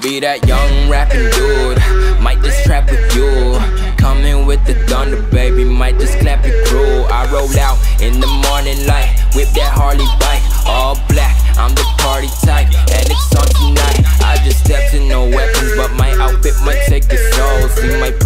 be that young rapping dude, might just trap with you. Coming with the thunder, baby, might just clap your crew. I roll out in the morning light, whip that Harley bike, all black, I'm the party type, and it's on tonight. I just stepped in no weapons, but my outfit might take the soul. See my